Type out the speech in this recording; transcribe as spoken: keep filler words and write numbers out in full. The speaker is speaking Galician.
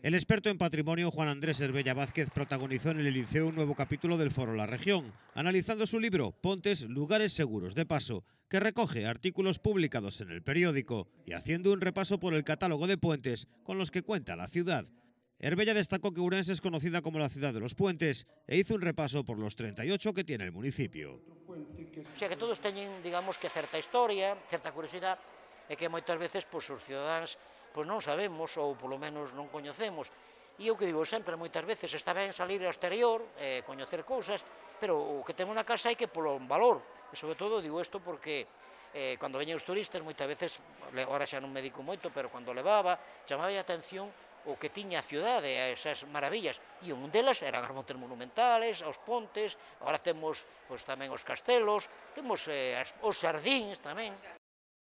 El experto en patrimonio Juan Andrés Herbella Vázquez protagonizó en el Liceo un nuevo capítulo del Foro La Región, analizando su libro Pontes, lugares seguros de paso, que recoge artículos publicados en el periódico y haciendo un repaso por el catálogo de puentes con los que cuenta la ciudad. Herbella destacó que Ourense es conocida como la ciudad de los puentes e hizo un repaso por los treinta y ocho que tiene el municipio. O sea que todos teñen, digamos, que certa historia, certa curiosidade, e que moitas veces pois, os cidadáns pois, non sabemos ou polo menos non coñecemos. E eu que digo sempre, moitas veces está ben salir ao exterior, eh, coñecer cousas, pero o que temos na casa hai que polo valor. E sobre todo digo isto porque eh, cando veñen os turistas, moitas veces, agora xa non me dedico moito, pero cando levaba, chamaba a atención o que tiña a ciudade, esas maravillas, e un delas eran as montes monumentales, os pontes, agora temos pois, tamén os castelos, temos eh, os xardíns tamén.